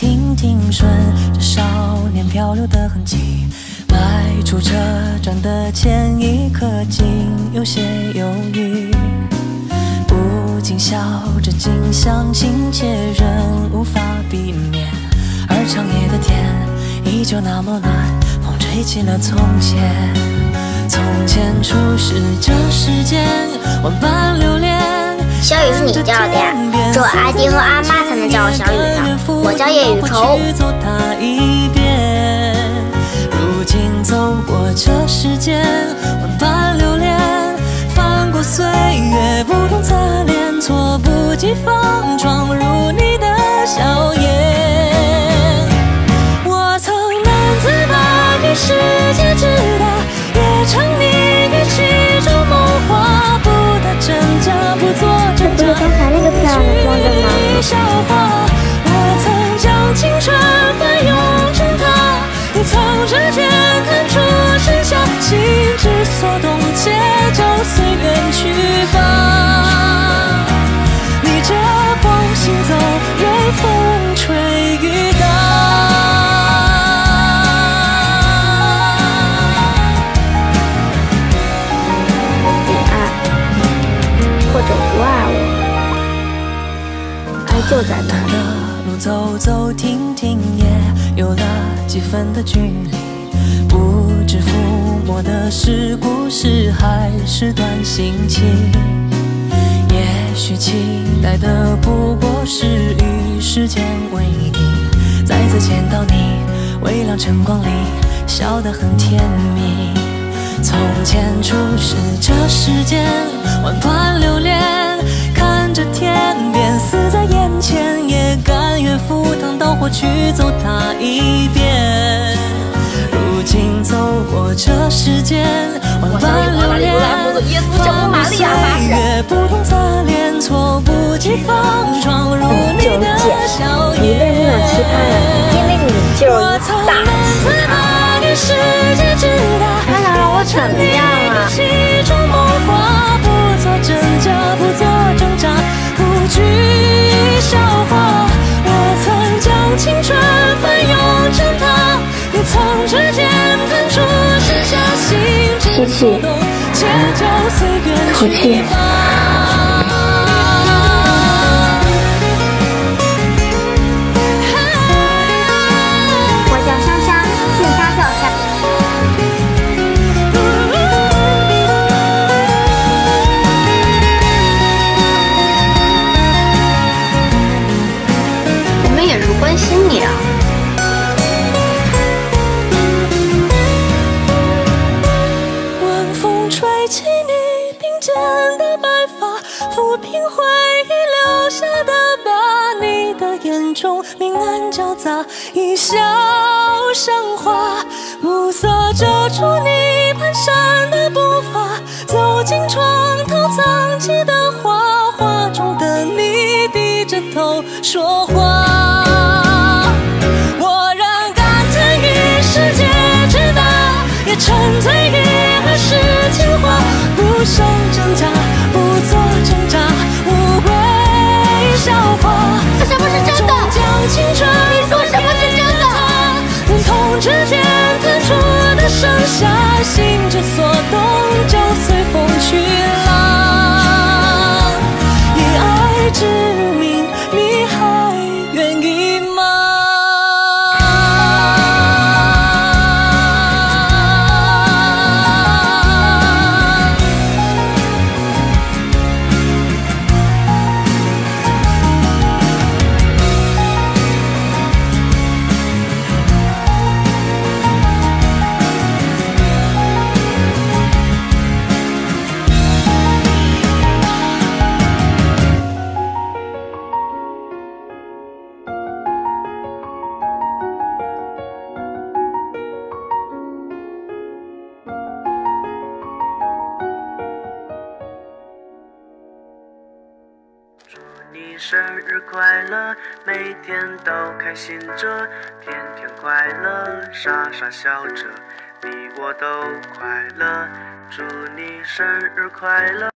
停停顺着少年漂流的痕迹，迈出车站的前一刻，竟有些犹豫。不禁笑着，竟相信，且仍无法避免。而长夜的天依旧那么蓝，风吹起了从前。从前初识这世间，万般流连。 小雨是你叫的呀？只有阿爹和阿妈才能叫我小雨呢。我叫叶雨绸。 如今走过这世间，万般流连，翻过岁月不同侧脸，猝不及防闯入你的笑颜。我曾难自拔给世界直达，也沉迷于其中梦话，不打真假，不做挣扎，去笑话。我曾将青春翻涌成她，你曾指尖看出盛夏，心之所动，且就随缘去吧。逆着风行走，任风吹雨打。 你爱或者不爱我，爱就在那里。 路走走停停，也有了几分的距离。不知抚摸的是故事，还是段心情？也许期待的不过是与时间为敌。再次见到你，微亮晨光里，笑得很甜蜜。从前初识这世间，万般流连，看着天边似在眼前，也甘愿赴汤蹈火去走它一遍。如今走过这世间，万般流连，翻过岁月不同侧脸，猝不及防闯入你的笑颜。 因为你就是大奇葩。 世界之大， 他想让我怎么样啊？ 其中梦话，不做真假，不做挣扎，不惧笑话。我曾将青春翻涌成她，你曾指尖看出盛夏，心之所动，且就随缘去吧。 关心你啊！ 晚风吹起你鬓间的白发，抚平回忆留下的疤。你的眼中明暗交杂，一笑生花。暮色遮住你蹒跚的步伐，走进床头藏起的画，画中的你低着头说话。沉醉于何时情话，不想挣扎，不做挣扎，无谓笑话。 什么是真的？你说什么是真的？ 痛指尖弹出的盛夏，心之所动，就随风去浪。以爱之名，你还愿意吗？ 你生日快乐，每天都开心着，天天快乐，傻傻笑着，你我都快乐，祝你生日快乐。